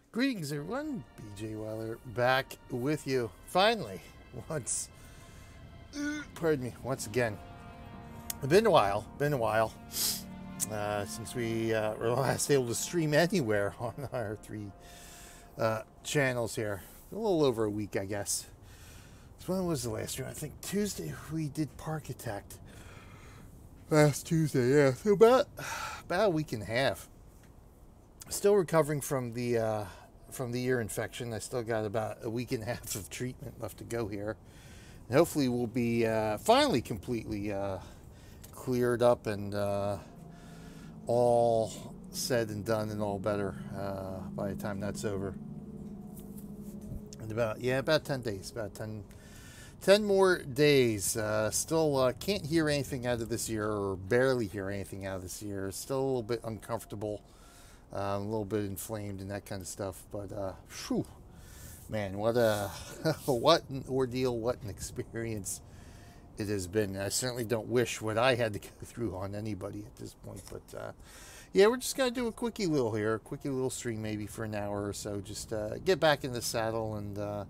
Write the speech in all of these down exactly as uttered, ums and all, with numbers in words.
Greetings, everyone. B J Weiler back with you. Finally, once, pardon me, once again. It's been a while, been a while uh, since we uh, were last able to stream anywhere on our three uh, channels here. A little over a week, I guess. So when was the last stream? I think Tuesday we did Parkitect. Last Tuesday, yeah. So about, about a week and a half. Still recovering from the uh, from the ear infection. I still got about a week and a half of treatment left to go here. And hopefully we'll be uh, finally completely uh, cleared up and uh, all said and done and all better uh, by the time that's over. And about, yeah, about ten days. About ten, ten more days. Uh, still uh, can't hear anything out of this ear, or barely hear anything out of this ear. Still a little bit uncomfortable. Um, a little bit inflamed and that kind of stuff, but uh, whew, man, what a what an ordeal, what an experience it has been. I certainly don't wish what I had to go through on anybody at this point, but uh, yeah, we're just gonna do a quickie little here, a quickie little stream maybe for an hour or so, just uh, get back in the saddle and uh,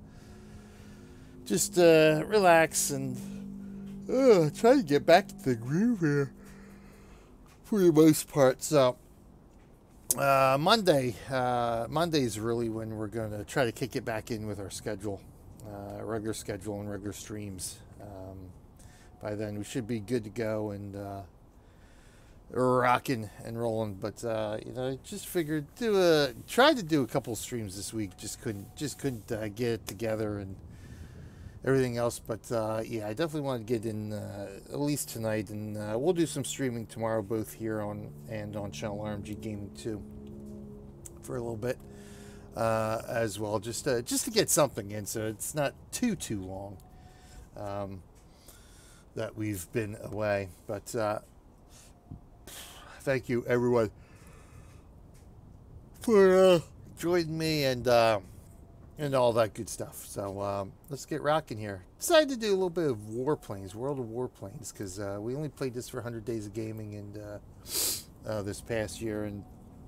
just uh, relax and uh, try to get back to the groove here for the most part. So. Uh, Monday, uh, Monday is really when we're going to try to kick it back in with our schedule, uh, regular schedule and regular streams. Um, by then we should be good to go and uh, rocking and rolling. But uh, you know, I just figured do a tried to do a couple streams this week. Just couldn't, just couldn't uh, get it together and everything else. But uh, yeah, I definitely want to get in uh, at least tonight, and uh, we'll do some streaming tomorrow, both here on and on Channel R M G Gaming too, for a little bit uh, as well, just uh, just to get something in, so it's not too too long um, that we've been away. But uh, thank you everyone for uh, joining me and. Uh, And all that good stuff. So um, let's get rocking here. Decided to do a little bit of Warplanes, World of Warplanes, because uh, we only played this for one hundred days of gaming and uh, uh, this past year, and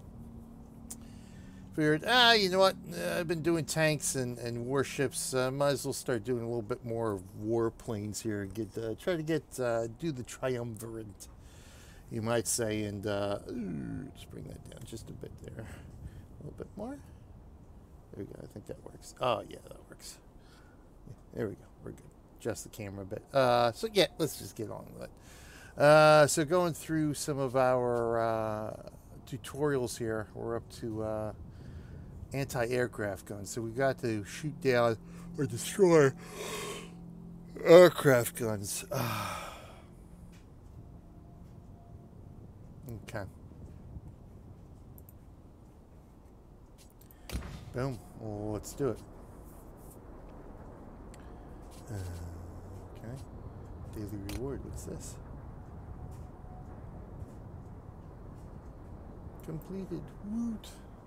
figured, ah, you know what? Uh, I've been doing tanks and, and warships. Uh, might as well start doing a little bit more of Warplanes here and get uh, try to get uh, do the triumvirate, you might say. And uh, let's bring that down just a bit there, a little bit more. There we go. I think that works. Oh, yeah, that works. Yeah, there we go. We're good. Adjust the camera a bit. Uh, so, yeah, let's just get on with it. Uh, so, going through some of our uh, tutorials here, we're up to uh, anti-aircraft guns. So, we got to shoot down or destroy aircraft guns. Okay. Boom. Well, let's do it. Uh, okay. Daily reward. What's this? Completed. Woot.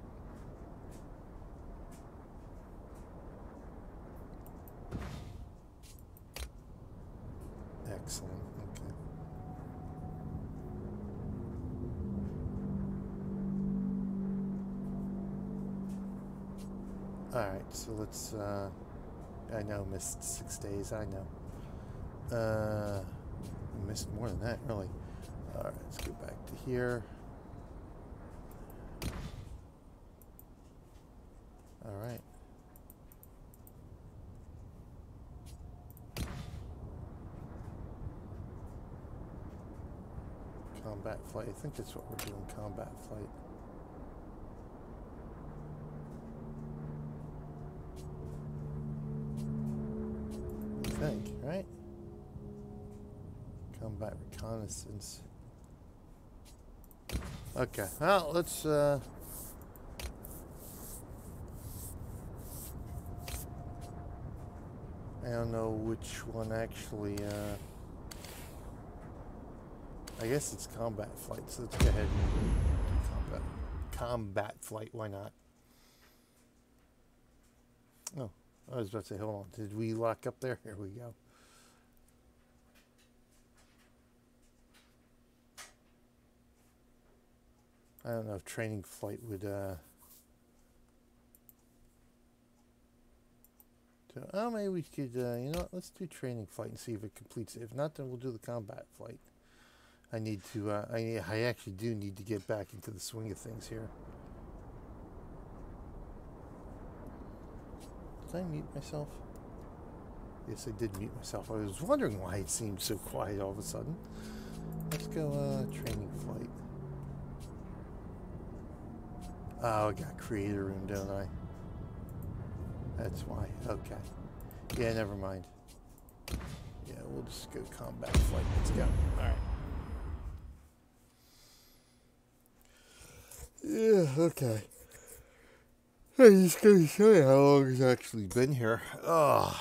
Excellent. Okay. Alright, so let's, uh, I know, missed six days, I know. Uh, missed more than that, really. Alright, let's go back to here. Alright. Combat flight, I think that's what we're doing, combat flight. Think, right? Combat reconnaissance. Okay, well, let's uh I don't know which one actually uh I guess it's combat flight, so let's go ahead and do combat combat flight, why not? Oh. I was about to say, hold on. Did we lock up there? Here we go. I don't know if training flight would uh, So, oh, maybe we could, uh, you know what, let's do training flight and see if it completes it. If not, then we'll do the combat flight. I need to, uh, I, I actually do need to get back into the swing of things here. Did I mute myself? Yes, I did mute myself. I was wondering why it seemed so quiet all of a sudden. Let's go, uh, training flight. Oh, I got creator room, don't I? That's why. Okay. Yeah, never mind. Yeah, we'll just go combat flight. Let's go. Alright. Yeah, okay. I'm just going to show you how long it's actually been here. Oh.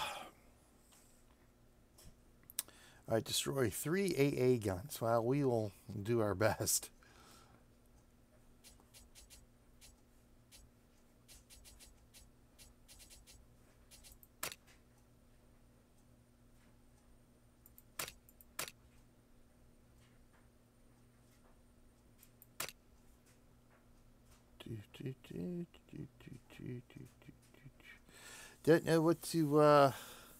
Alright, destroy three A A guns. Well, we will do our best. Don't know what to, uh...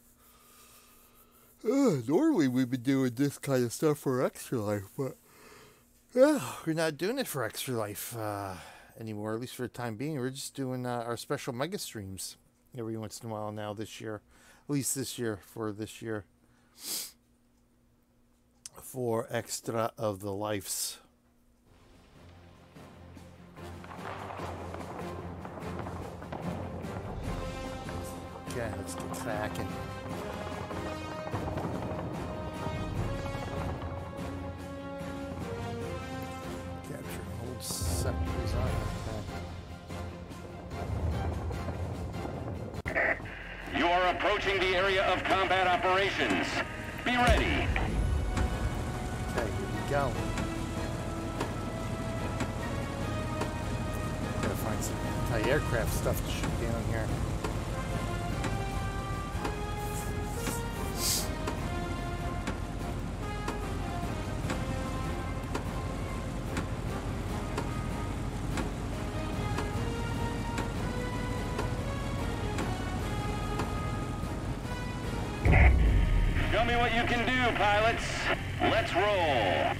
Uh, normally we've been doing this kind of stuff for Extra Life, but... Yeah, we're not doing it for Extra Life, uh, anymore, at least for the time being. We're just doing, uh, our special mega streams every once in a while now this year. At least this year, for this year. For Extra of the Lives. Okay, let's get cracking. Capture and hold sectors on. Okay. You are approaching the area of combat operations. Be ready. Okay, here we go. Gotta find some anti-aircraft stuff to shoot down here. Show me what you can do, pilots. Let's roll.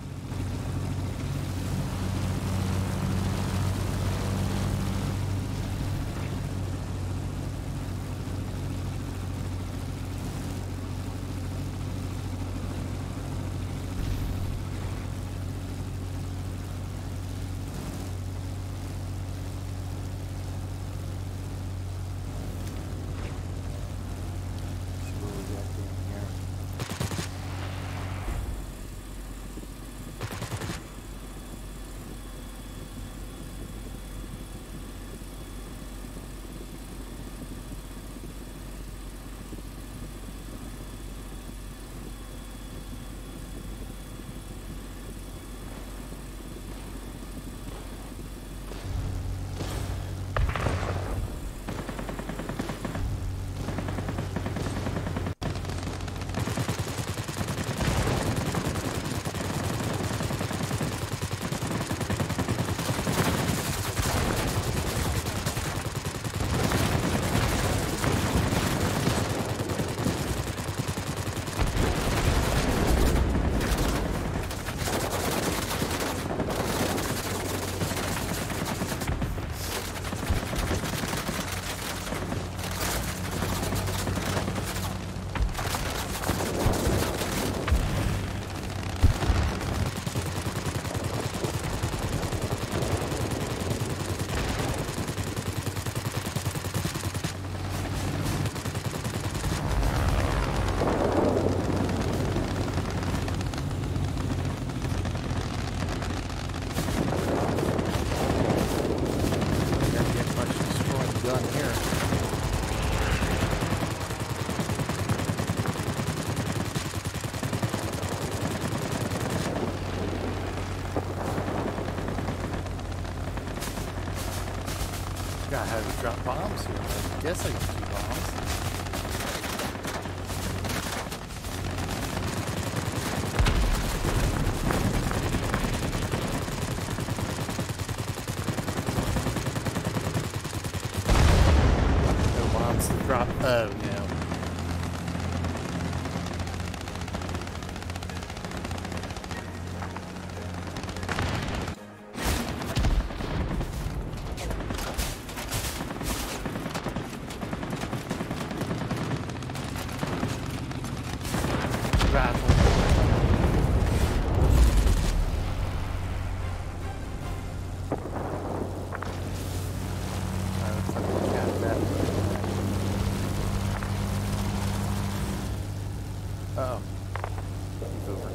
Forgot how to drop bombs here. I guess I can do bombs. No bombs to drop. Oh no. Uh-oh. He's over.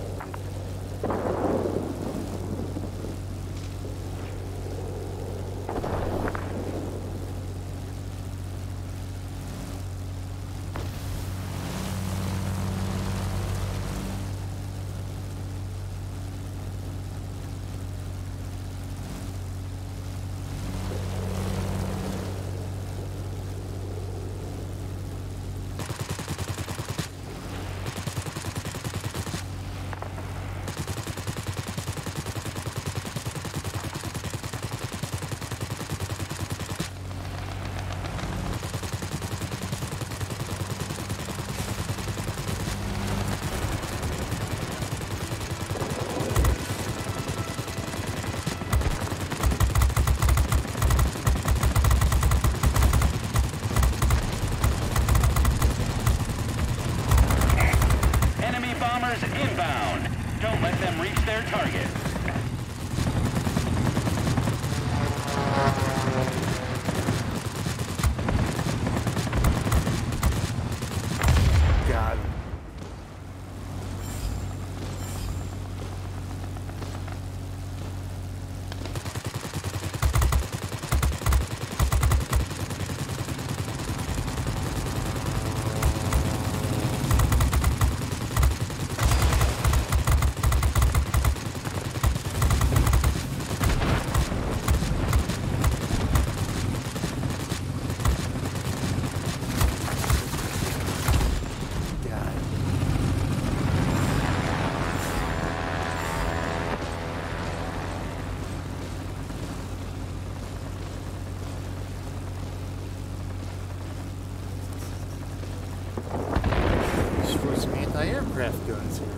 Inbound. Don't let them reach their target. Got him. For some anti-aircraft guns here.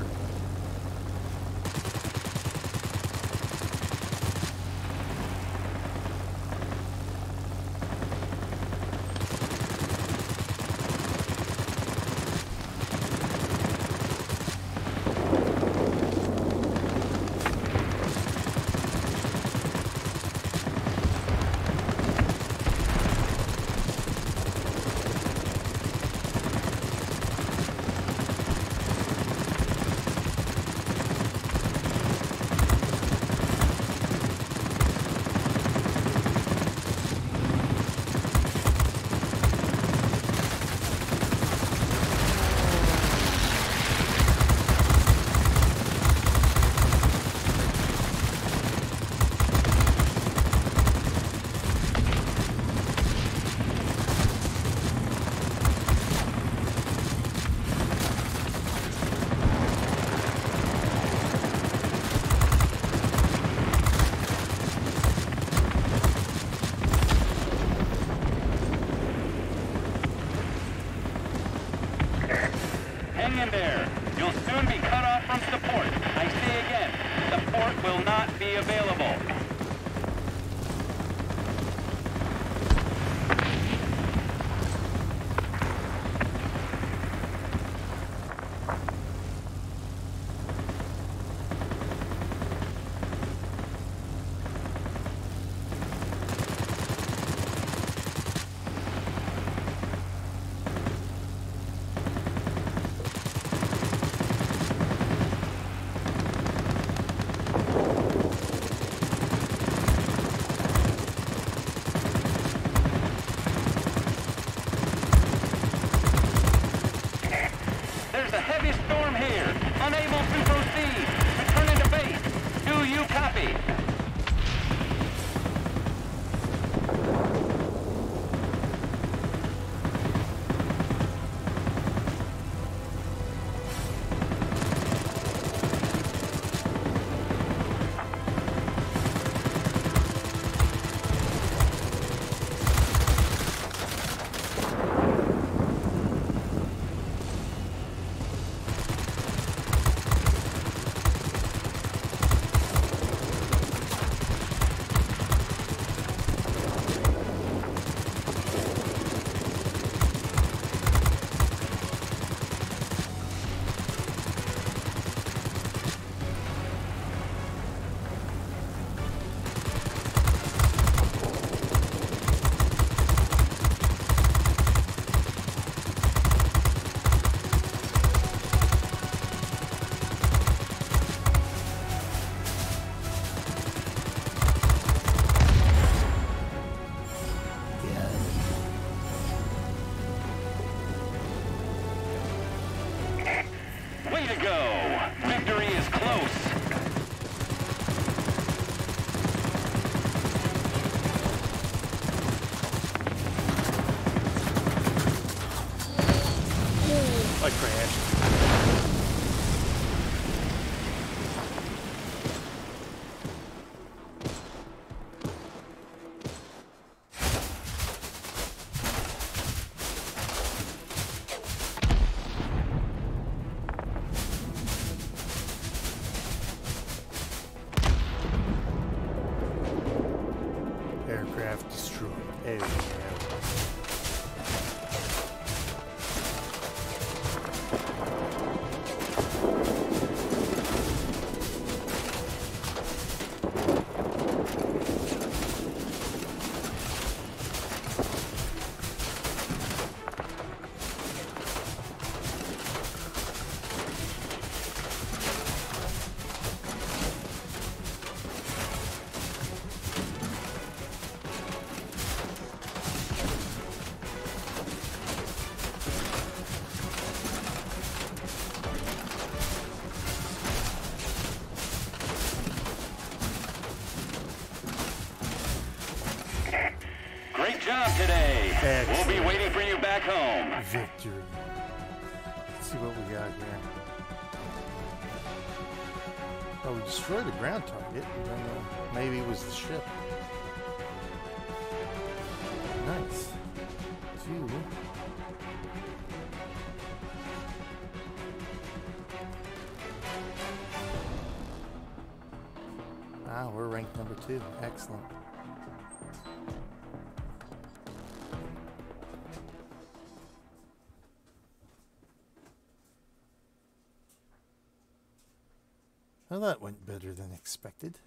Hang in there. You'll soon be cut off from support. I say again, support will not be available. to go. Victory is close. I crashed. Aircraft destroyed. Everywhere. Great job today. Excellent. We'll be waiting for you back home. Victory. Let's see what we got here. Oh, we destroyed a ground target. I don't know. Maybe it was the ship. Nice. Two. Ah, we're ranked number two. Excellent. Well, that went better than expected.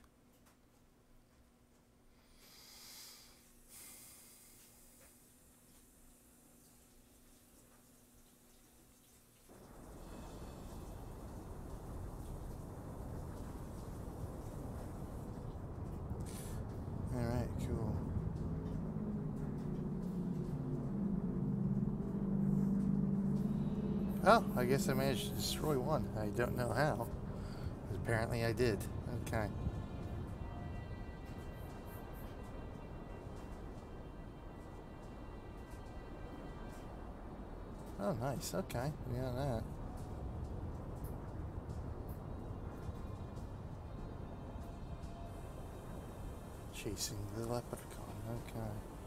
All right, cool. Oh, I guess I managed to destroy one. I don't know how. Apparently I did. Okay. Oh, nice. Okay. We got that. Chasing the leprechaun. Okay.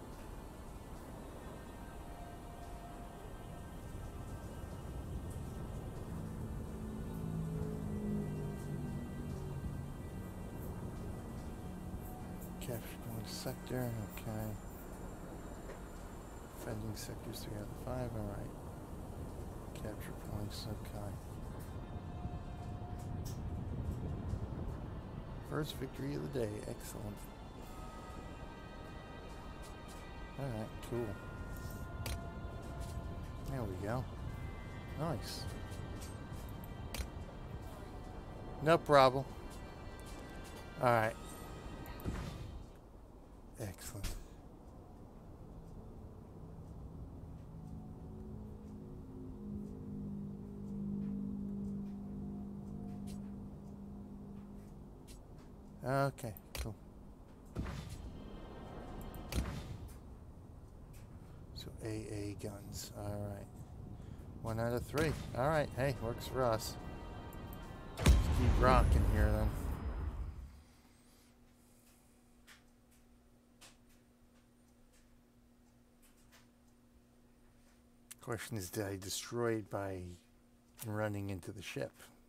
Capture one sector, okay. Defending sectors three out of five, alright. Capture points, okay. First victory of the day, excellent. Alright, cool. There we go. Nice. No problem. Alright. Excellent. Okay, cool. So A A guns. All right. One out of three. All right. Hey, works for us. Let's keep rocking here then. Question is, did I destroy it by running into the ship?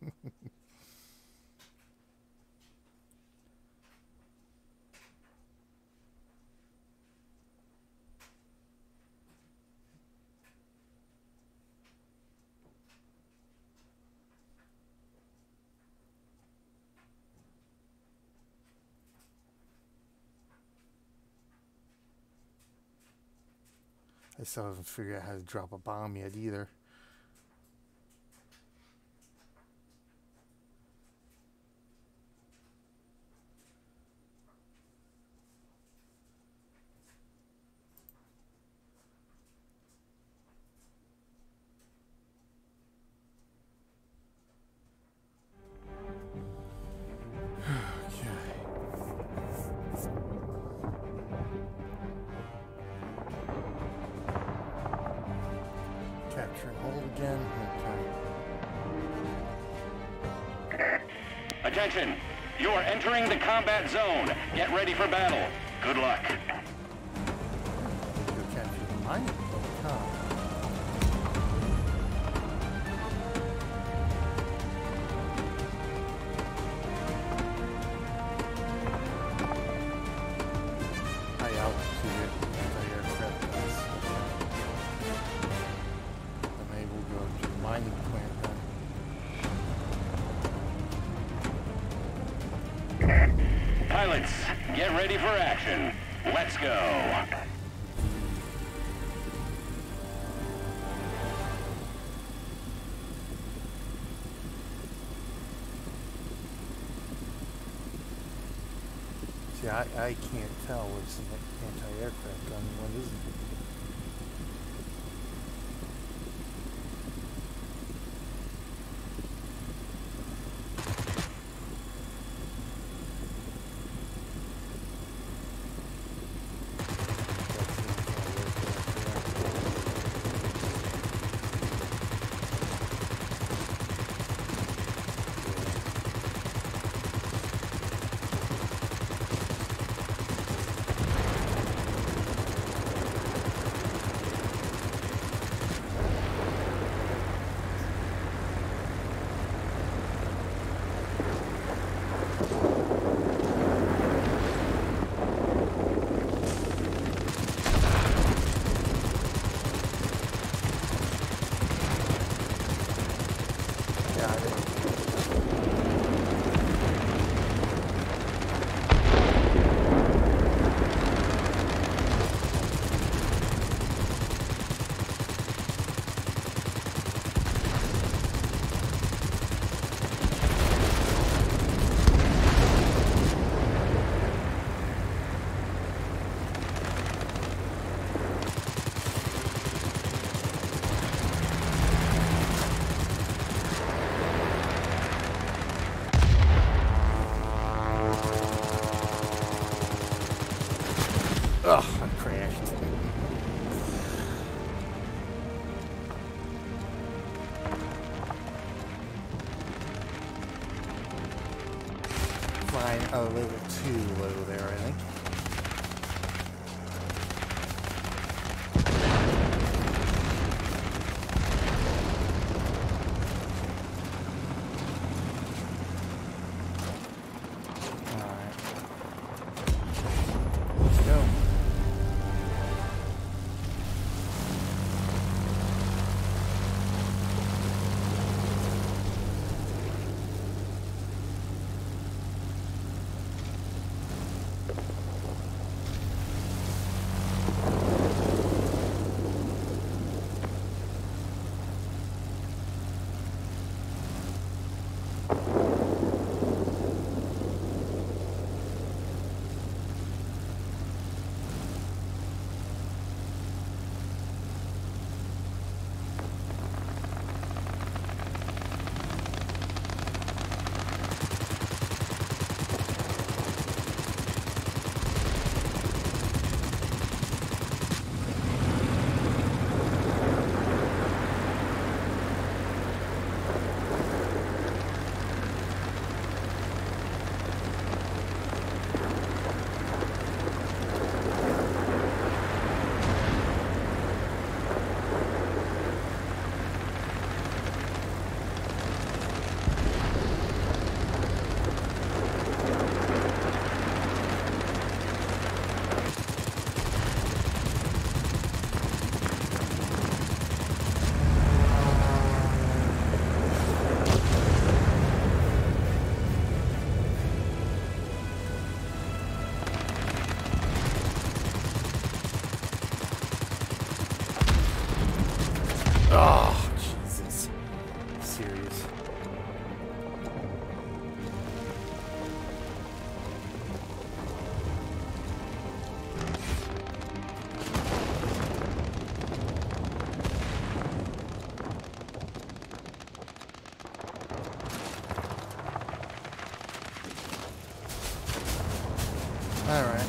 I still haven't figured out how to drop a bomb yet either. Capture and hold again. Okay. Attention! You are entering the combat zone. Get ready for battle. Good luck. Go capture the mining point, huh? High altitude anti-aircraft guns. And maybe we'll go to the mining plant then. Pilots, get ready for action. Let's go. See, I, I can't tell what's an anti-aircraft gun and what isn't. Ugh, I crashed. Flying a little too low there, I think. Alright. Let's go. Oh, Jesus. Serious. All right.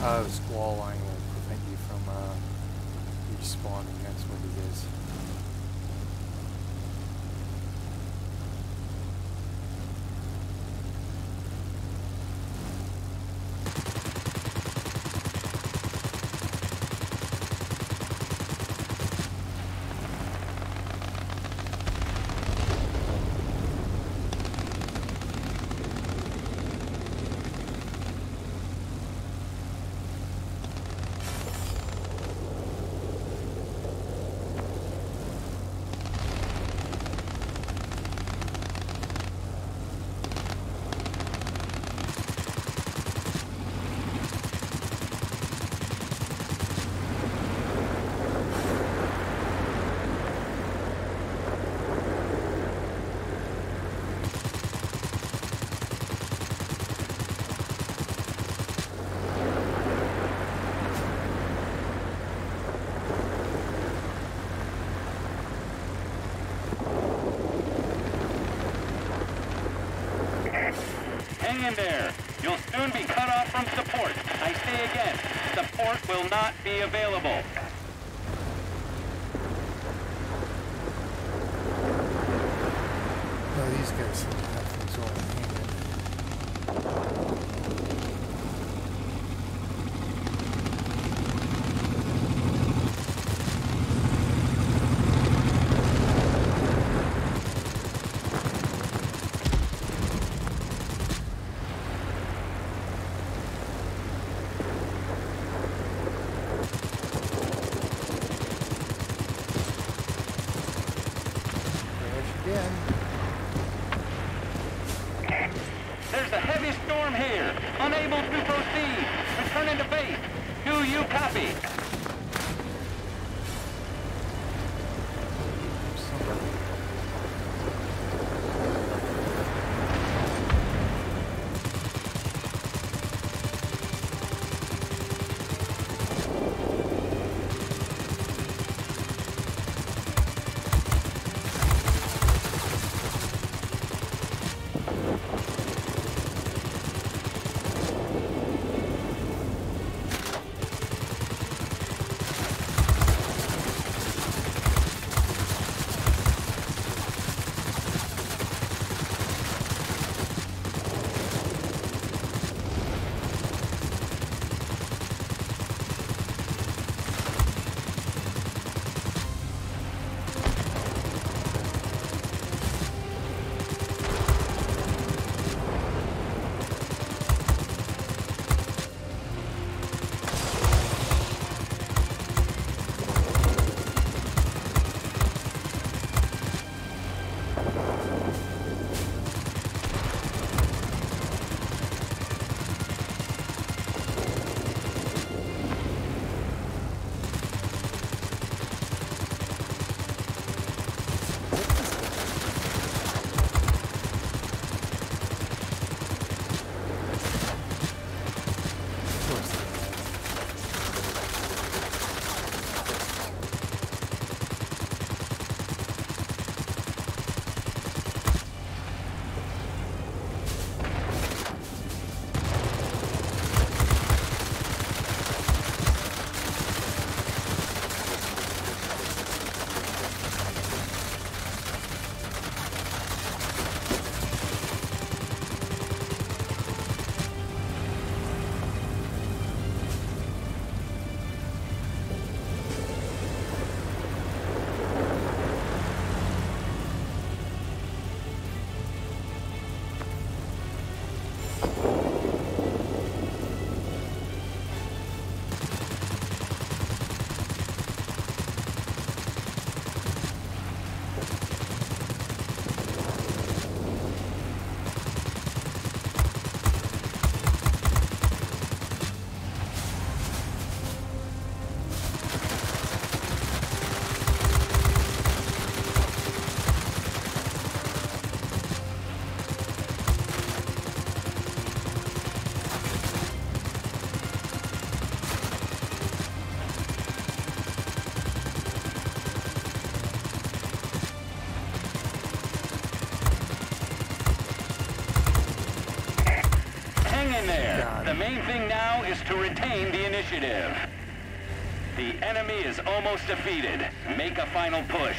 Uh, the squall line will prevent you from uh, respawning. That's what it is. Hang in there. You'll soon be cut off from support. I say again, support will not be available. Oh, these guys seem to have things all in hand. Again. There's a heavy storm here. Unable to proceed. Returning to base. Do you copy? there. God. The main thing now is to retain the initiative. The enemy is almost defeated. Make a final push.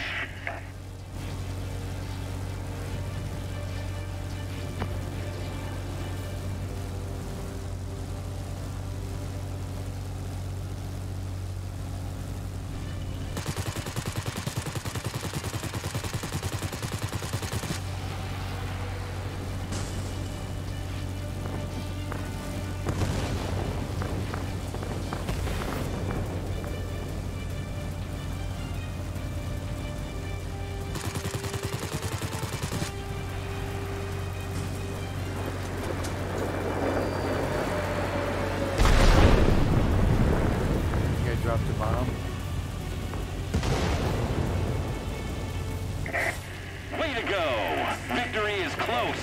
Dropped a bomb. Way to go! Victory is close!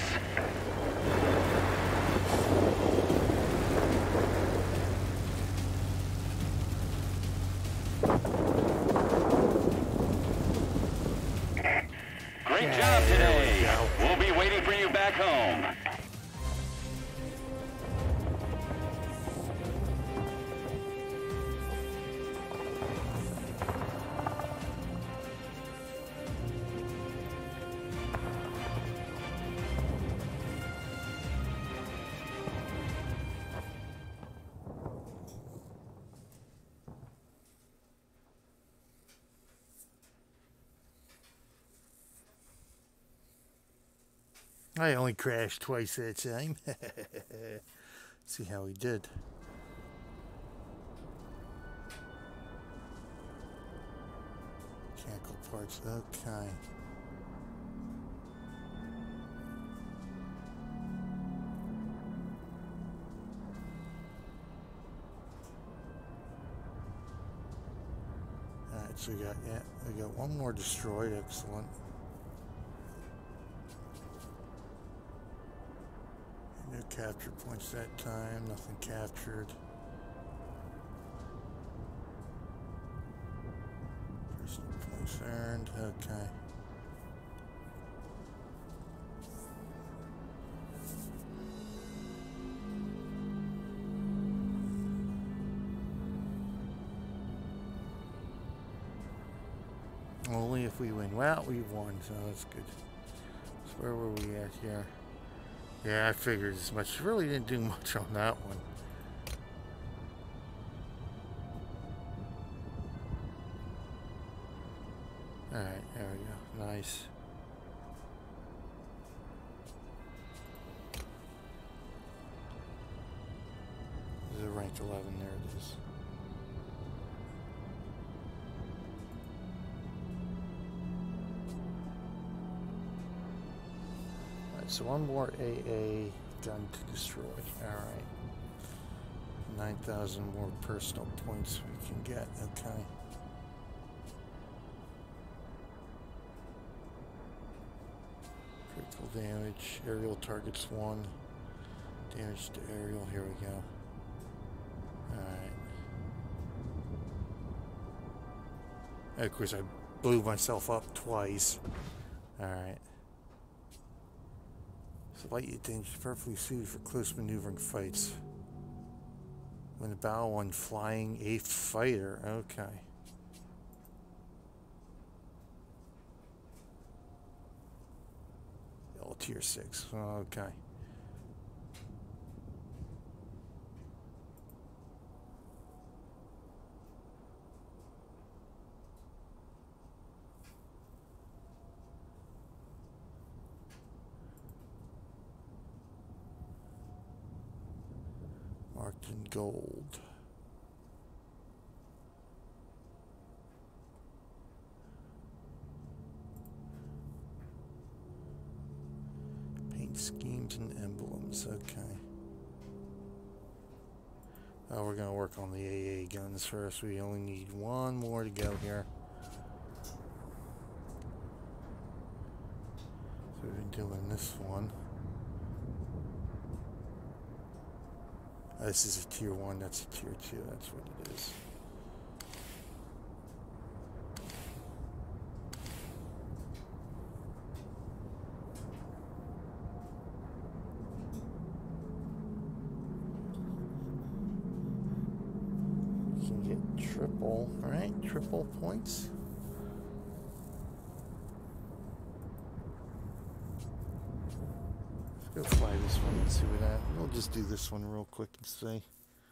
Great Yeah, job there today! we go. We'll be waiting for you back home. I only crashed twice that time. See how he did. Mechanical parts, okay. Alright, so we got, yeah, we got one more destroyed, excellent. No captured points that time, nothing captured. Personal points earned, okay. Only if we win. Well, we won, so that's good. So where were we at here? Yeah, I figured as much. Really didn't do much on that one. Alright, there we go. Nice. This is a rank eleven, there it is. So one more A A gun to destroy. Alright. nine thousand more personal points we can get. Okay. Critical damage. Aerial targets one. Damage to aerial. Here we go. Alright. Of course, I blew myself up twice. Alright. Light attention is perfectly suited for close maneuvering fights. When the battle one flying eighth fighter. Okay. L tier six. Okay. Marked in gold. Paint schemes and emblems. Okay. Oh, we're gonna work on the A A guns first. We only need one more to go here. So we've been doing this one. Oh, this is a tier one, that's a tier two, that's what it is. triple, right? Triple points. Let's go fly this one and see what that. We'll just do this one real quick and see.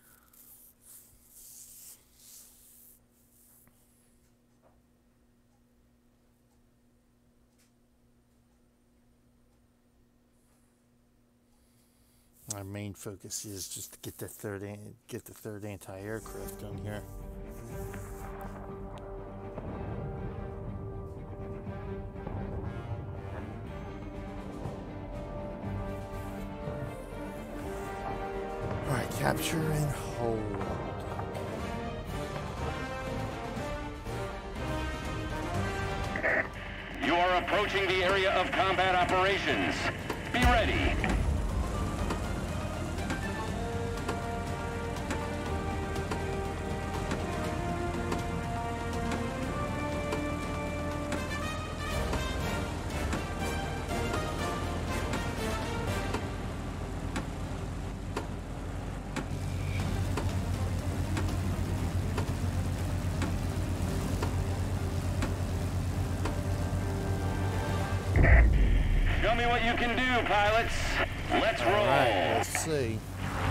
Our main focus is just to get the third get the third anti-aircraft done here. All right, capture and hold. You are approaching the area of combat operations. Be ready. Show me what you can do, pilots. Let's roll. All right, let's see.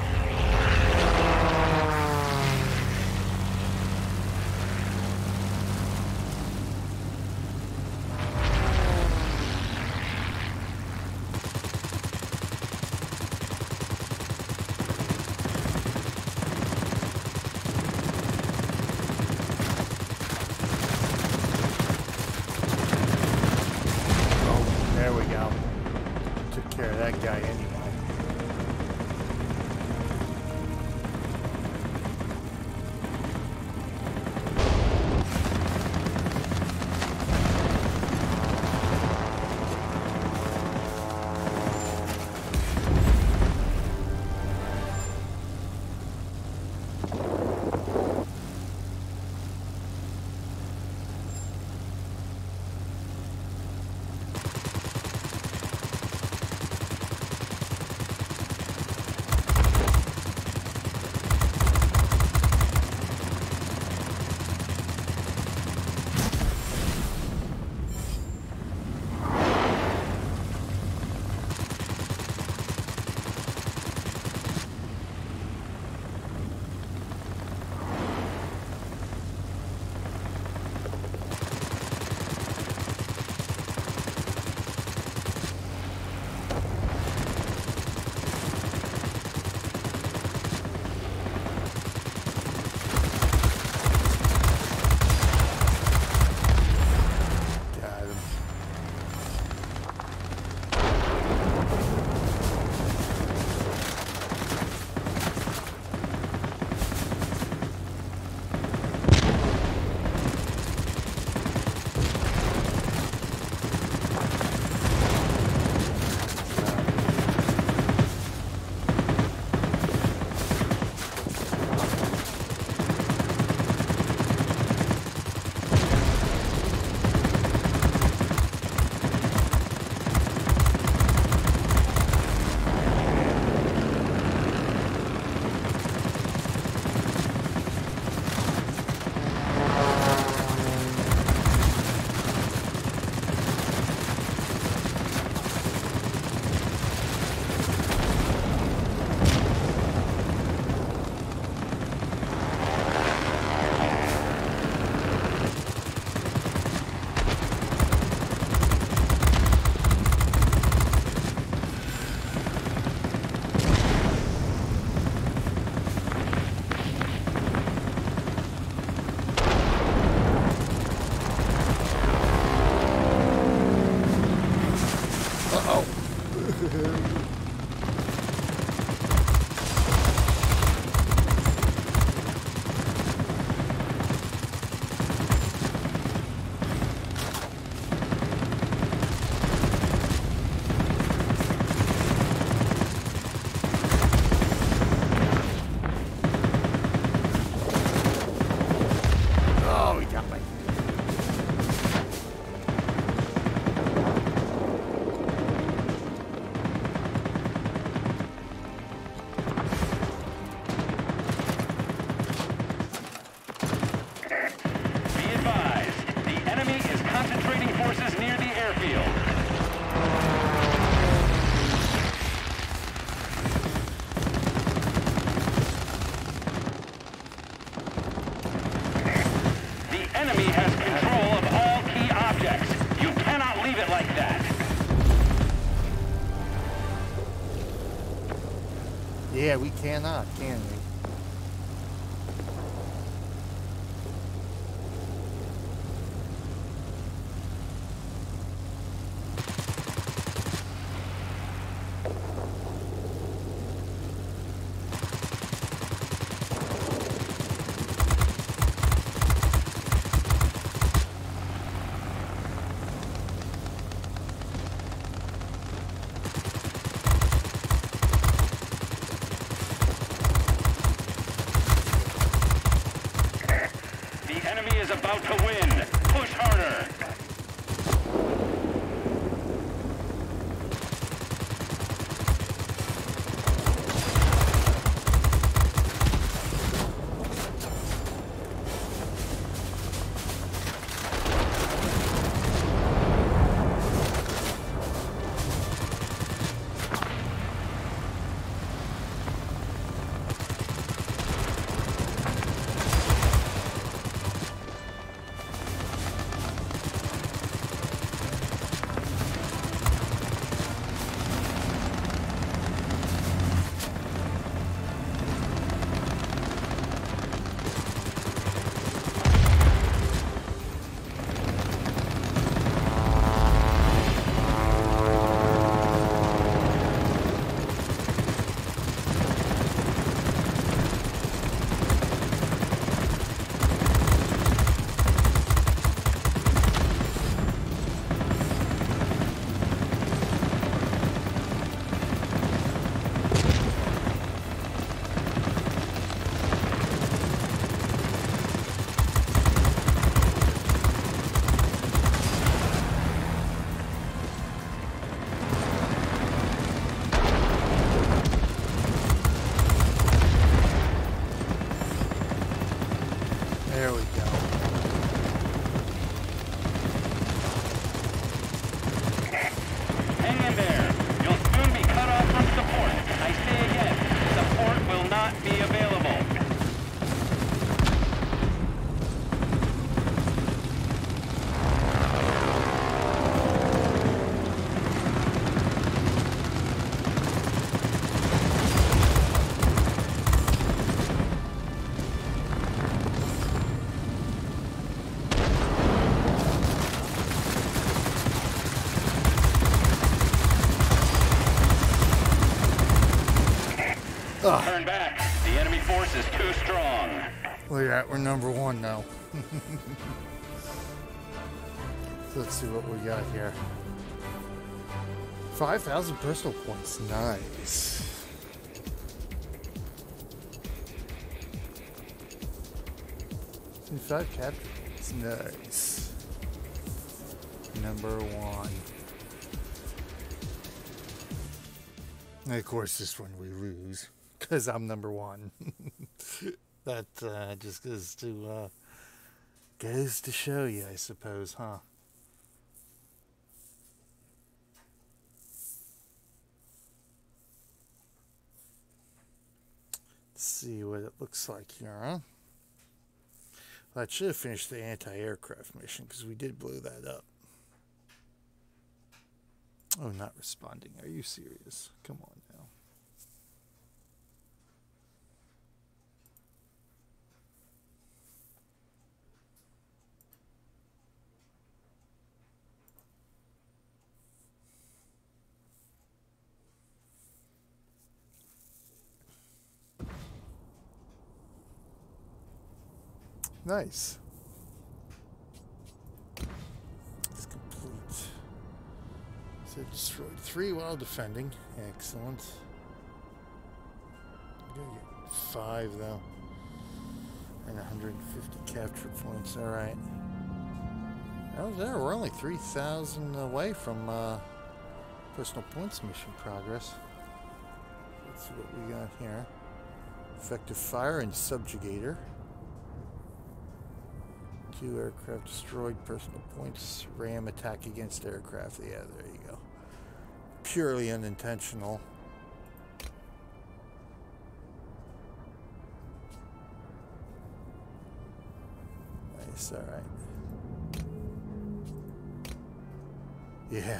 There we go. Took care of that guy anyway. Yeah, we cannot, can we? About to win. Push harder. There we go. Hang in there. You'll soon be cut off from support. I say again, support will not be available. Ugh. Turn back. The enemy force is too strong. Look at that, we're number one now. So let's see what we got here. five thousand personal points, nice. twenty-five capture points, nice. Number one. And of course this one we lose. Because I'm number one. That uh, just goes to uh, goes to show you, I suppose, huh? Let's see what it looks like here, huh? Well, I should have finished the anti-aircraft mission because we did blow that up. Oh, not responding. Are you serious? Come on now. Nice. It's complete. So destroyed three while defending. Excellent. I'm gonna get five though. And one hundred fifty capture points. Alright. Oh, there. We're only three thousand away from uh, personal points mission progress. Let's see what we got here. Effective fire and subjugator. Two aircraft destroyed, personal points, ram attack against aircraft. Yeah, there you go. Purely unintentional. Nice, alright. Yeah.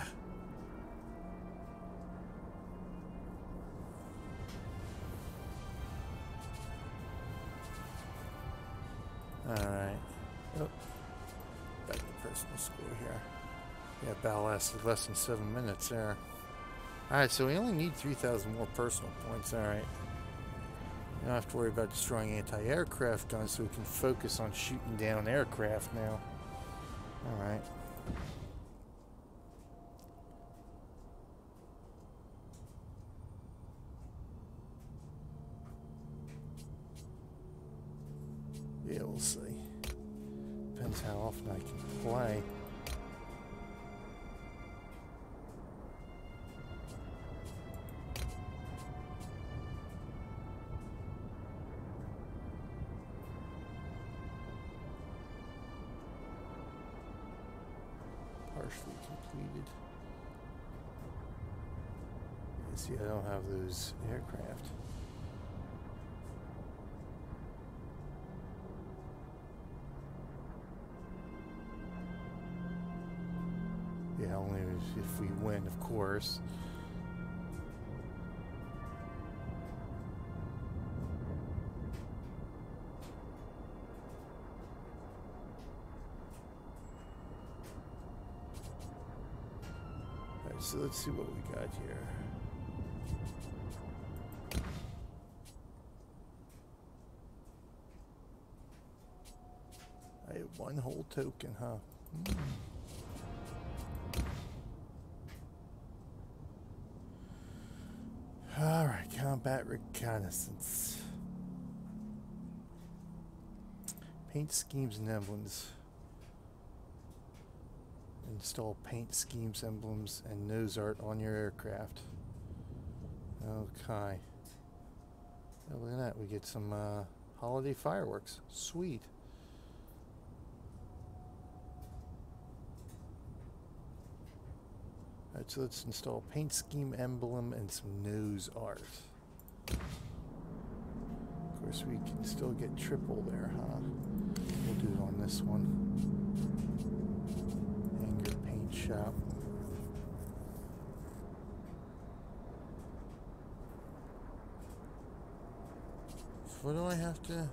there. Yeah, battle lasted less than seven minutes there. Alright, so we only need three thousand more personal points. Alright. We don't have to worry about destroying anti-aircraft guns, so we can focus on shooting down aircraft now. Alright. Yeah, we'll see. Depends how often I can play. Partially completed. Yeah, see, I don't have those aircraft. Yeah, only if we win, of course. Alright, so let's see what we got here. I have one whole token, huh? Mm. Alright, combat reconnaissance. Paint schemes and emblems. Install paint schemes, emblems, and nose art on your aircraft. Okay. Oh, look at that. We get some uh, holiday fireworks. Sweet. Alright, so let's install paint scheme, emblem, and some nose art. Of course, we can still get triple there, huh? We'll do it on this one. Anger paint shop. So what do I have to...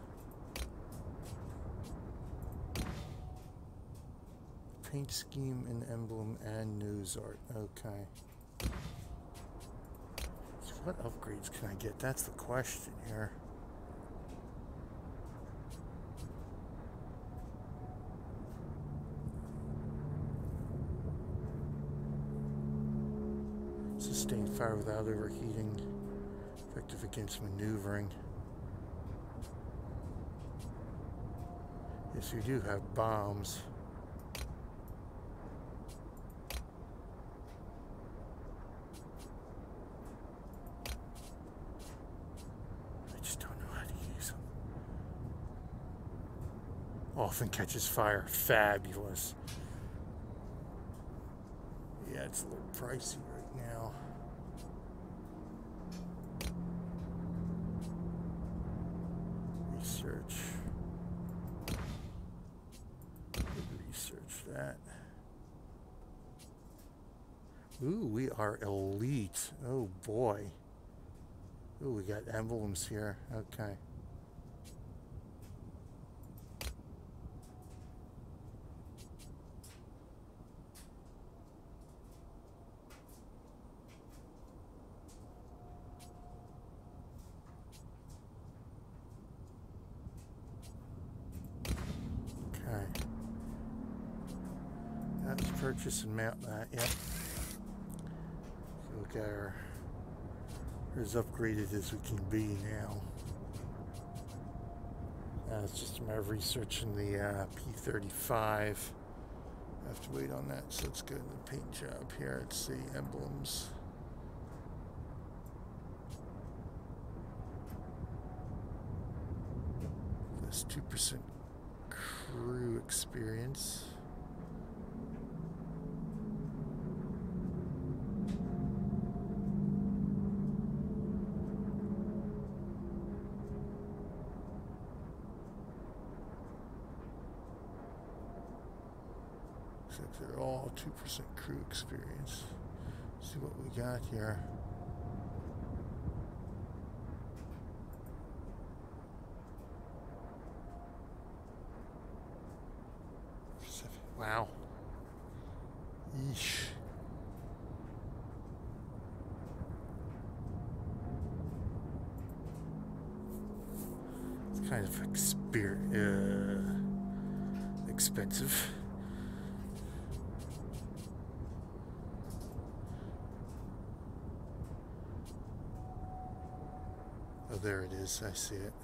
Paint scheme and emblem and news art. Okay. So what upgrades can I get? That's the question here. Sustained fire without overheating. Effective against maneuvering. Yes, you do have bombs. Often catches fire. Fabulous. Yeah, it's a little pricey right now. Research. Research that. Ooh, we are elite. Oh boy. Ooh, we got emblems here. Okay. Purchase and mount that, yep. So look at our, we're as upgraded as we can be now. Uh, it's just a matter of researching the uh, P thirty-five. I have to wait on that, so let's go to the paint job here. Let's see, emblems. That's two percent crew experience. They're all two percent crew experience. Let's see what we got here. Wow. Yeesh. It's kind of exper uh, expensive. Oh, there it is. I see it.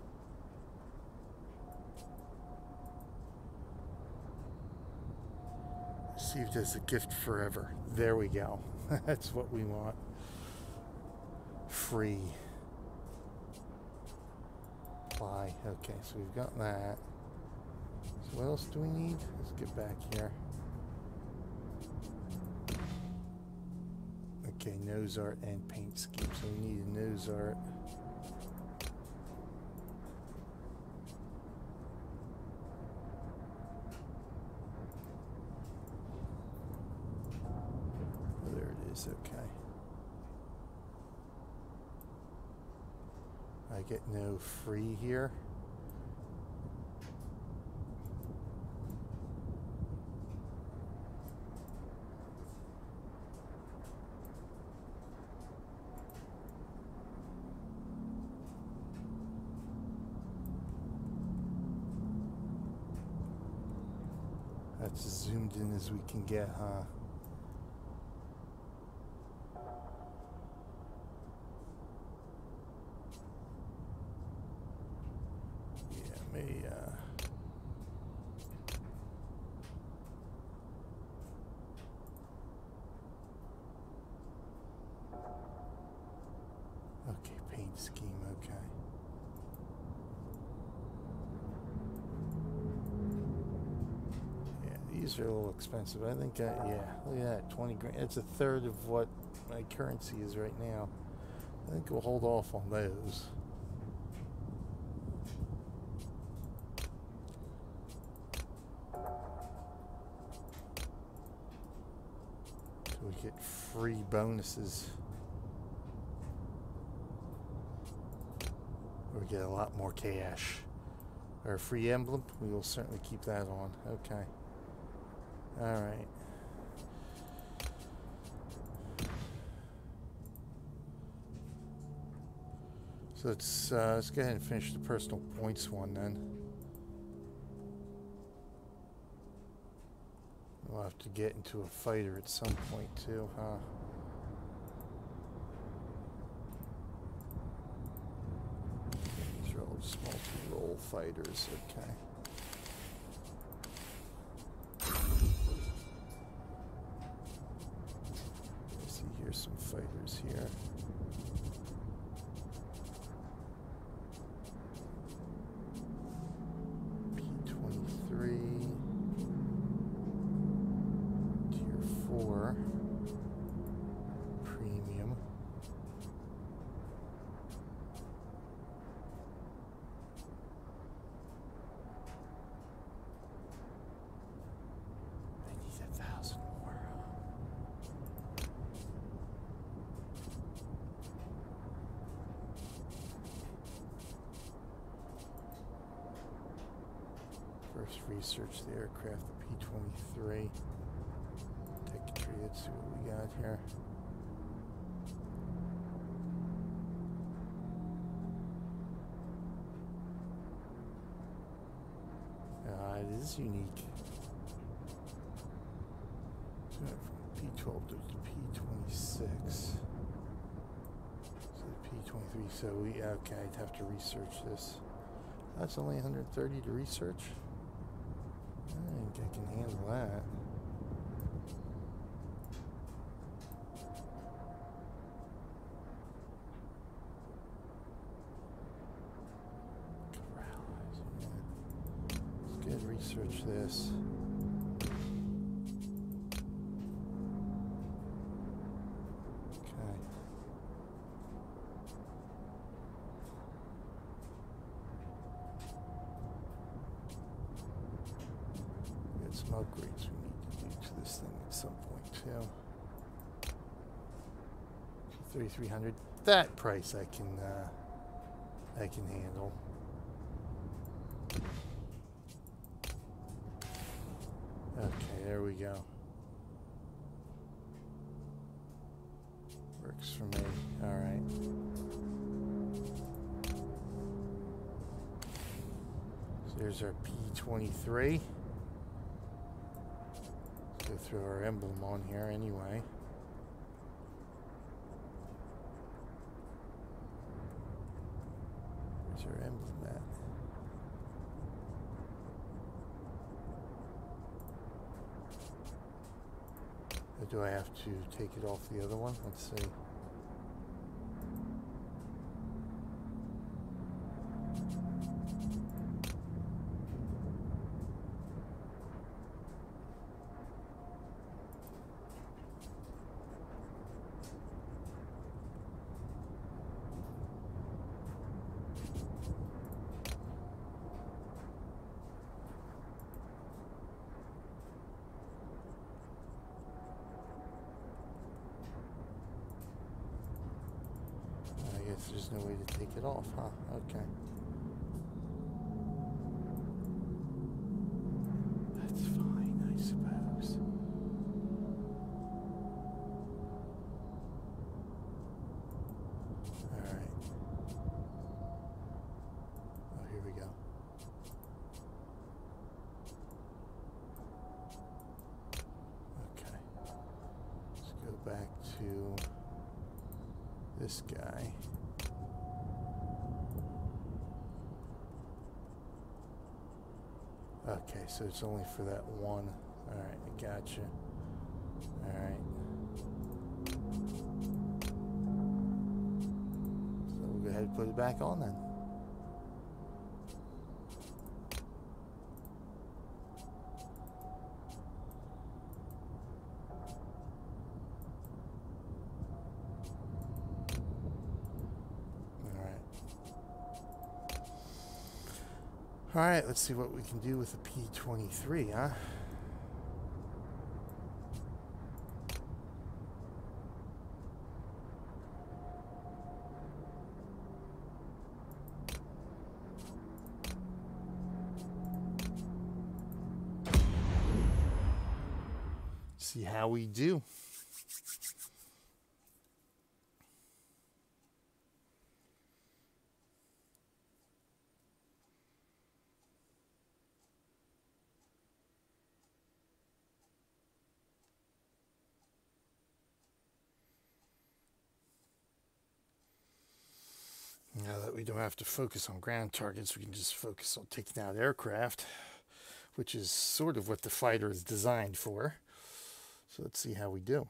Received as a gift forever. There we go. That's what we want. Free. Apply. Okay, so we've got that. So what else do we need? Let's get back here. Okay, nose art and paint scheme. So we need a nose art. Okay. I get no free here. That's as zoomed in as we can get, huh? Scheme, okay. Yeah, these are a little expensive. I think, uh, yeah, look at that, twenty grand. It's a third of what my currency is right now. I think we'll hold off on those. So we get free bonuses. We get a lot more cash. Our free emblem, we will certainly keep that on. Okay. Alright. So let's, uh, let's go ahead and finish the personal points one then. We'll have to get into a fighter at some point too, huh? Multi-role fighters, okay. Let's see, here's some fighters here. P twenty-three, tier four, premium. First research the aircraft, the P twenty-three. Take a tree, let's see what we got here. Uh, it is unique. So from P twelve to P twenty-six. So the P twenty-three, so we, okay, I'd have to research this. That's only one hundred thirty to research. I think I can handle that. Let's go and research this. Okay. Some upgrades we need to do to this thing at some point too. thirty-three hundred. That price I can uh, I can handle. Okay, there we go. Works for me. All right. So there's our P twenty-three. Let's go throw our emblem on here anyway. Where's our emblem at? Or do I have to take it off the other one? Let's see. There's no way to take it off, huh? Okay. That's fine, I suppose. Alright. Oh, here we go. Okay. Let's go back to this guy. Okay, so it's only for that one. Alright, I gotcha. Alright. So we'll go ahead and put it back on then. All right, let's see what we can do with the P twenty-three, huh? See how we do. Now that we don't have to focus on ground targets, we can just focus on taking out aircraft, which is sort of what the fighter is designed for. So let's see how we do.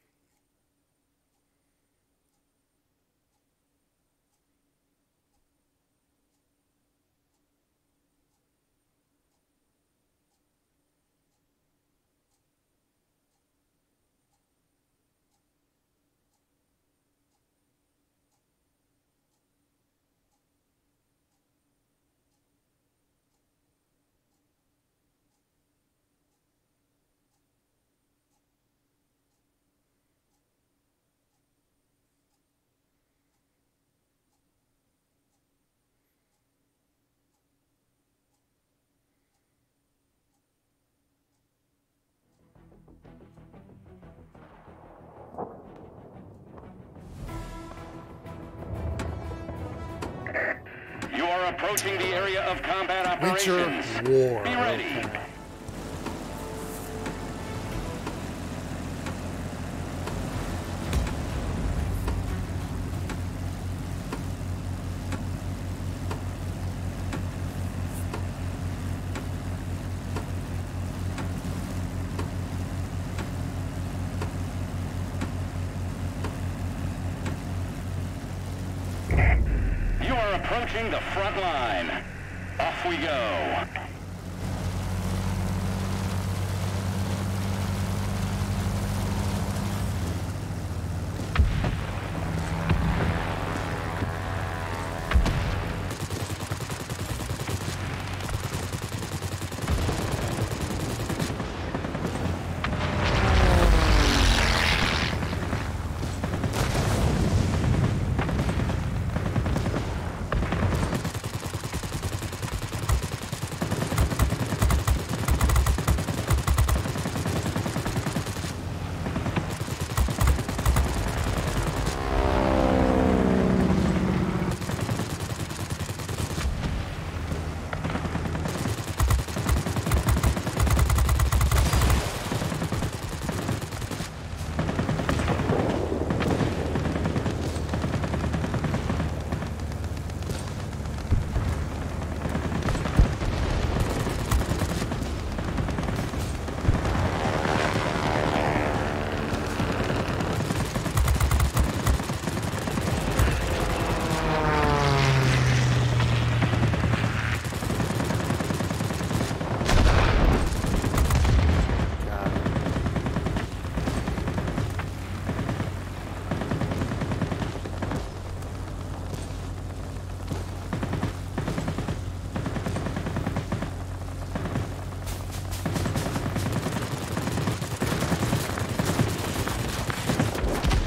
You are approaching the area of combat Winter operations. War. Be ready. Okay. You are approaching the front line. Off we go.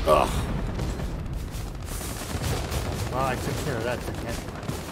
Ugh. Well, I took care of that thing anyway.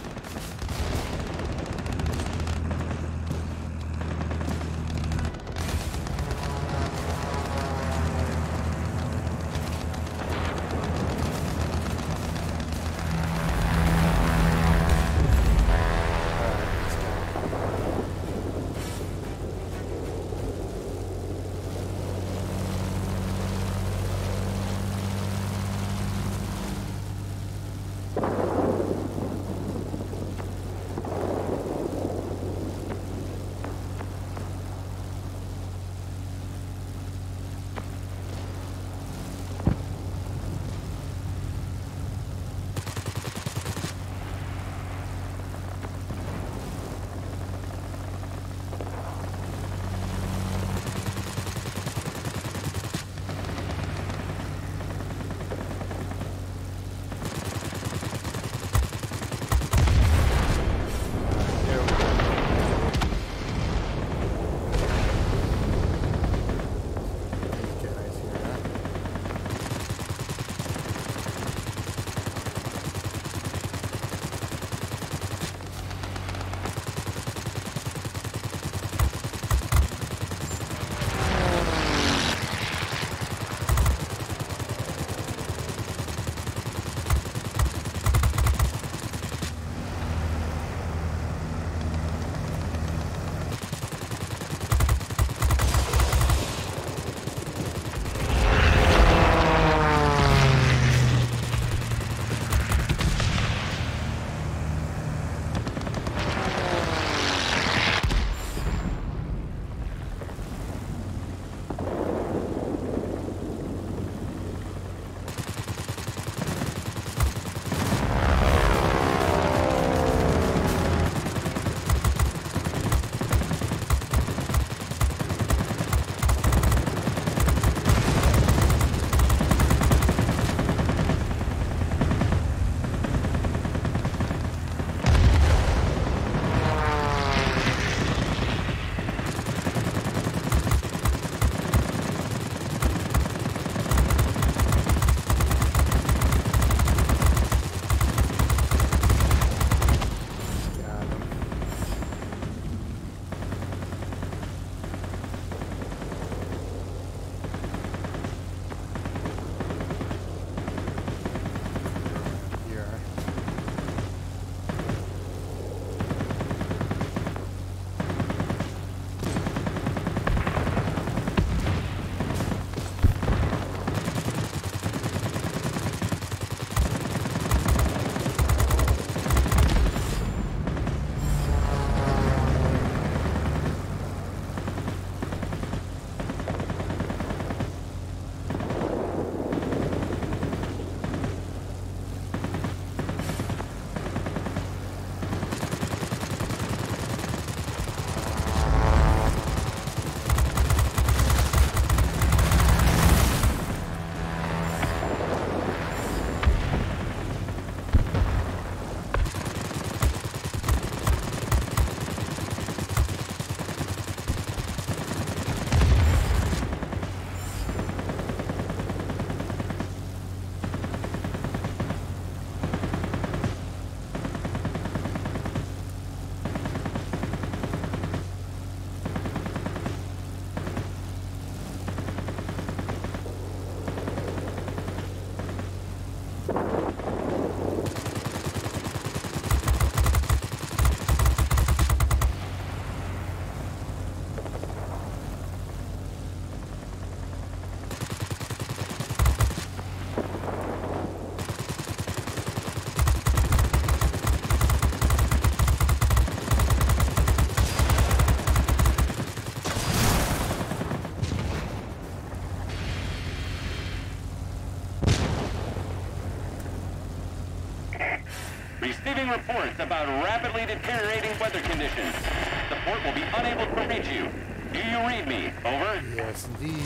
Receiving reports about rapidly deteriorating weather conditions. The port will be unable to reach you. Do you read me? Over. Yes, indeed.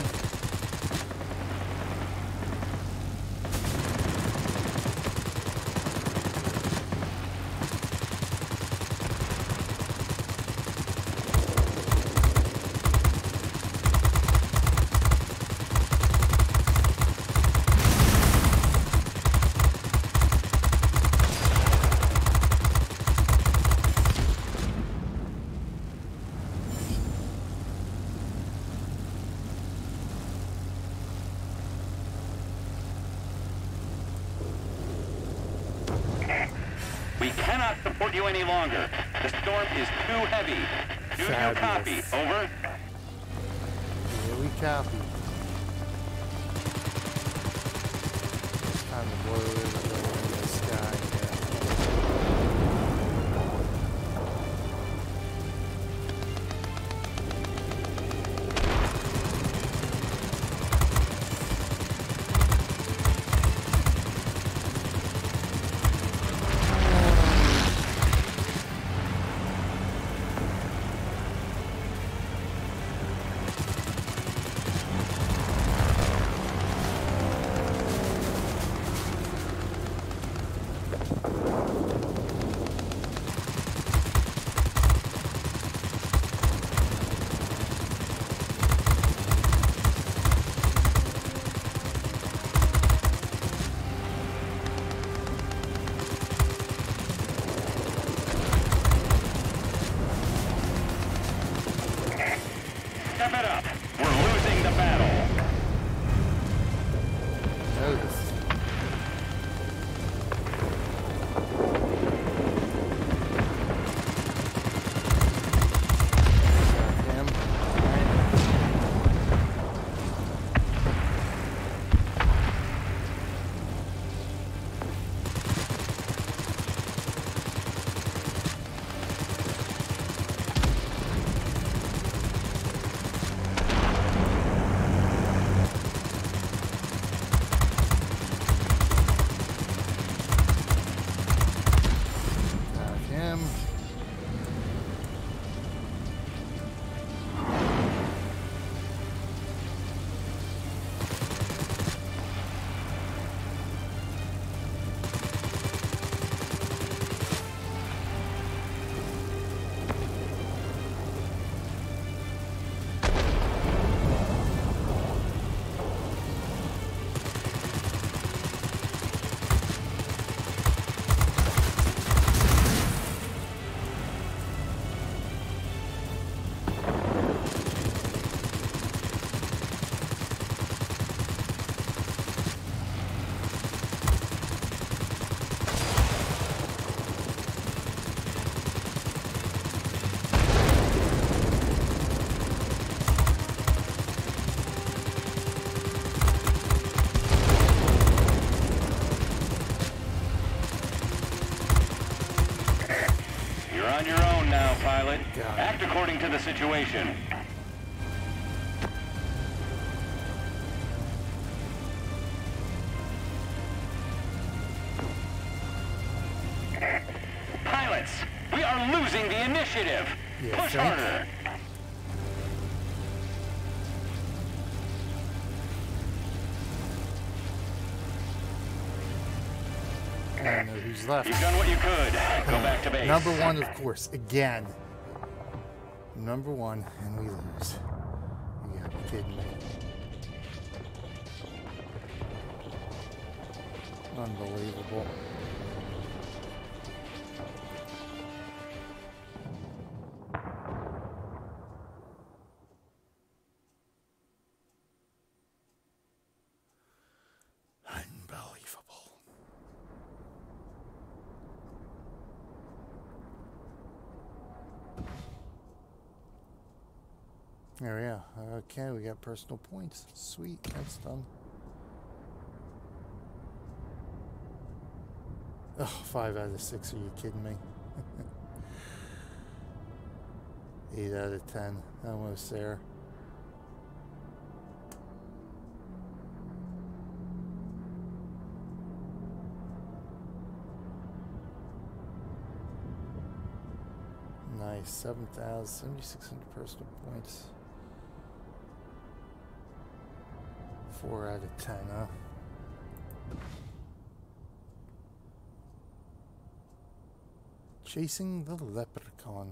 cannot support you any longer. The storm is too heavy. Do you copy? Fabulous. Over. Here we copy. Time to blow it in the sky. Step it up. We're losing the battle. Notice. Him. Got him. You're on your own now, pilot. Got it. Act according to the situation. Pilots, we are losing the initiative. You Push think? harder. I don't know who's left. You've done what you could. Go back to base. Number one, of course, again. Number one, and we lose. You gotta be kidding me. Unbelievable. Unbelievable. There we go. Okay, we got personal points. Sweet, that's done. Oh, five out of six. Are you kidding me? Eight out of ten. Almost there. Nice. seven thousand, seventy-six hundred personal points. four out of ten, huh? Chasing the Leprechaun.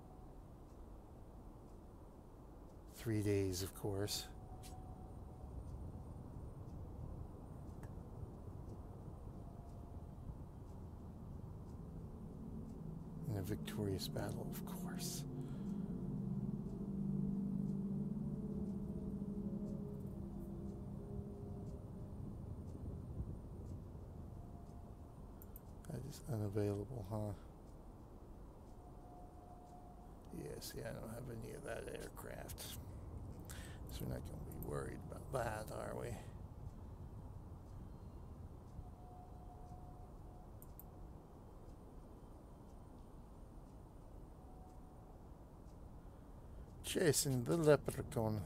Three days, of course. In a victorious battle, of course. That is unavailable, huh? see, I don't have any of that aircraft. So we're not going to be worried about that, are we? Chasing the leprechaun.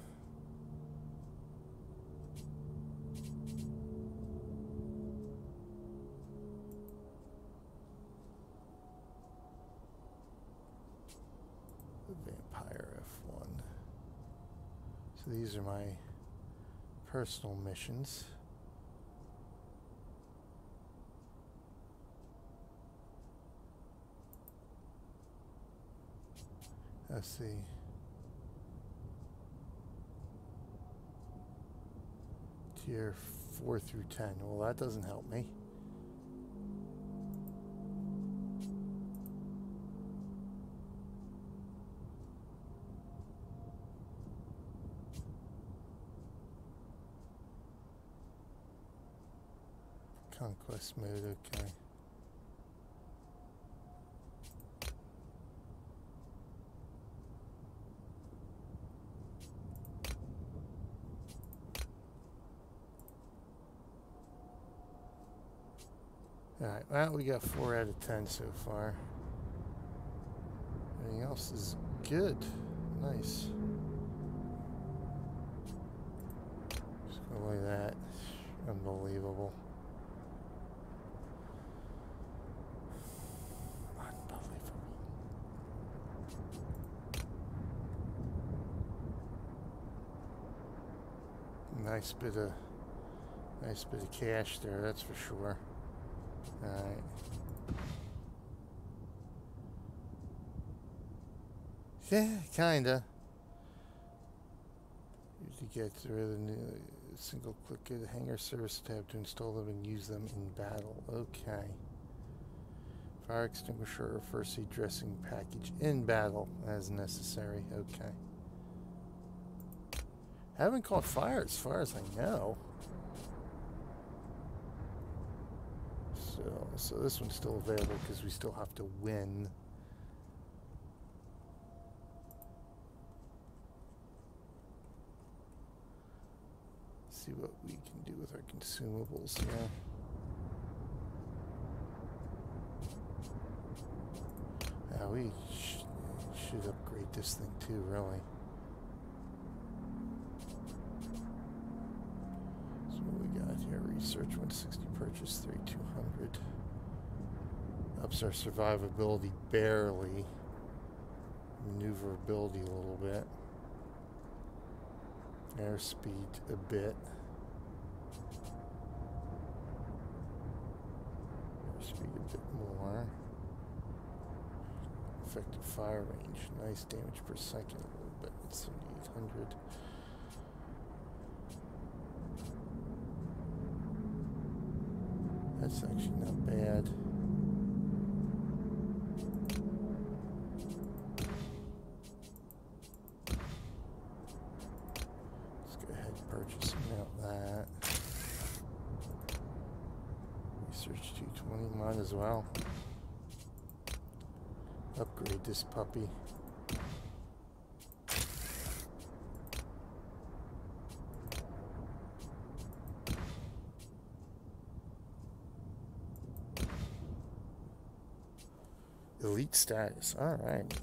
The Vampire F one. So these are my personal missions. Let's see. Tier four through ten. Well, that doesn't help me. Conquest mode, okay. Alright, well, we got four out of ten so far. Everything else is good. Nice. Just go like that. Unbelievable. Unbelievable. Nice bit of nice bit of cash there, that's for sure. Alright. Yeah, kinda. Usually get rid of the new single click the hangar service tab to install them and use them in battle. Okay. Fire extinguisher or first aid dressing package in battle as necessary. Okay. Haven't caught fire as far as I know. So, so this one's still available because we still have to win. See what we can do with our consumables here. Yeah, we sh should upgrade this thing too, really. So what we got here? Research one sixty, purchase thirty-two hundred. Ups our survivability barely. Maneuverability a little bit. Airspeed a bit. Airspeed a bit more. Effective fire range. Nice damage per second a little bit. It's seventy-eight hundred. That's actually not bad. Purchasing out that. Research two twenty, might as well. Upgrade this puppy. Elite status, alright.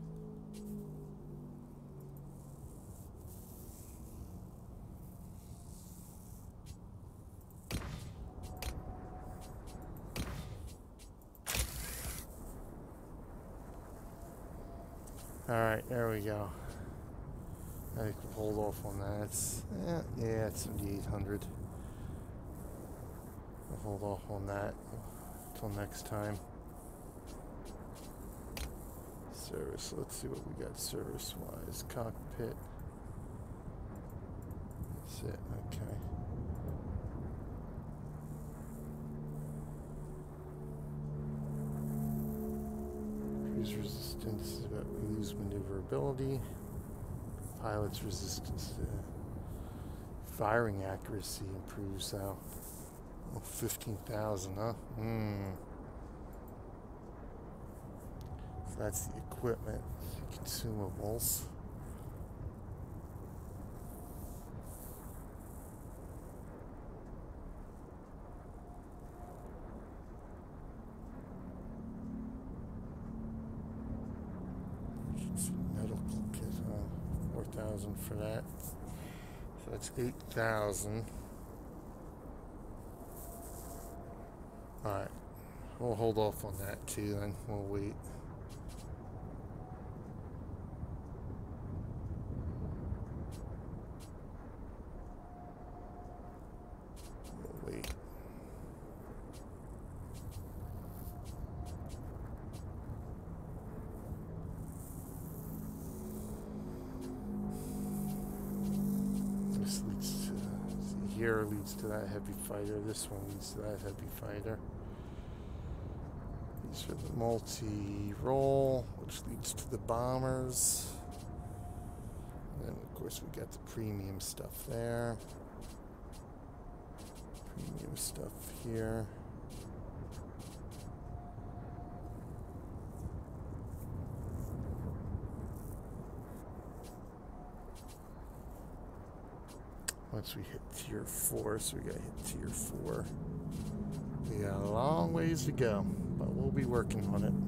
Alright, there we go. I can hold off on that. It's, yeah, yeah, it's seventy-eight hundred. I'll hold off on that until next time. Service, let's see what we got service-wise. Cockpit. That's it, okay. Cruise resistance is about we lose maneuverability. Pilot's resistance to firing accuracy improves now. Oh, fifteen thousand, huh? Hmm. That's the equipment, consumables. Medical kit, uh, four thousand for that. So that's eight thousand. All right, we'll hold off on that too. Then we'll wait. We'll wait. This leads to see, here leads to that heavy fighter. This one leads to that heavy fighter. These are the multi-role, which leads to the bombers. And then, of course, we got the premium stuff there. Premium stuff here. Once we hit tier four, so we gotta hit tier four. We got a long ways to go, but we'll be working on it.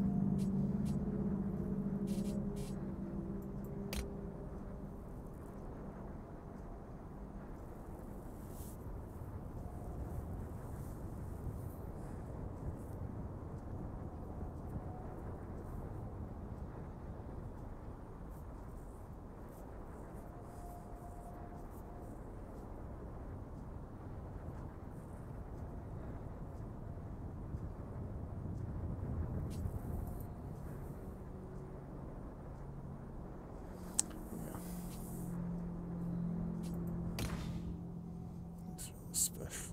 Special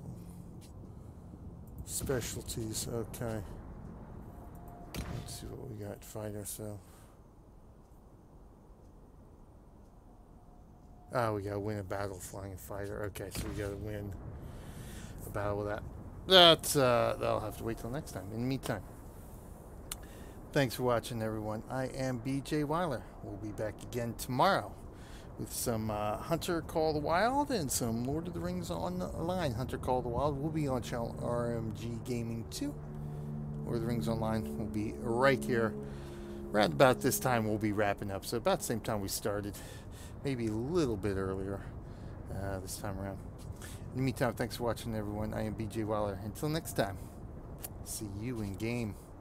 specialties, okay. Let's see what we got. Fighter, so. Oh, we gotta win a battle flying fighter. Okay, so we gotta win a battle with that. That's uh, that'll have to wait till next time. In the meantime, thanks for watching, everyone. I am B J Weiler. We'll be back again tomorrow with some uh, Hunter Call of the Wild and some Lord of the Rings Online. Hunter Call of the Wild will be on channel R M G Gaming two. Lord of the Rings Online will be right here. Right about this time we'll be wrapping up. So about the same time we started. Maybe a little bit earlier uh, this time around. In the meantime, thanks for watching, everyone. I am B J Weiler. Until next time, see you in game.